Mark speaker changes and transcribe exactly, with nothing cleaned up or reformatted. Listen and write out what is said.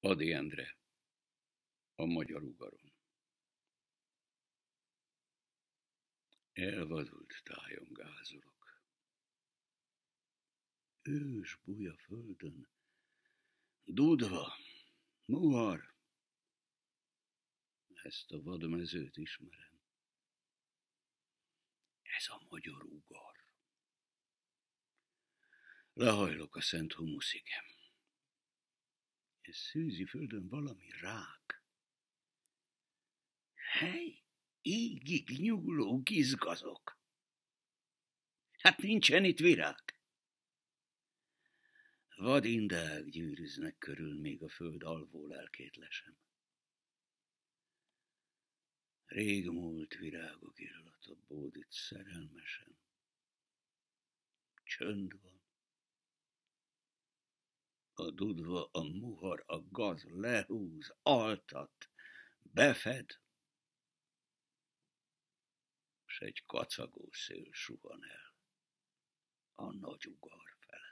Speaker 1: Ady Endre, a magyar ugaron. Elvadult tájon gázolok. Ős búj a földön, dudva, muhar. Ezt a vadmezőt ismerem. Ez a magyar ugar. Lehajlok a szent humuszig. Ez szűzi földön valami rák. Hely, égig nyúló gizgazok. Hát nincsen itt virág. Vadindák gyűrűznek körül, még a föld alvó lelkét lesem. Rég múlt virágok illata bódít szerelmesen. Csönd van. A dudva, a muhar, a gaz lehúz, altat, befed, s egy kacagó szél suhan el a nagy ugar fele.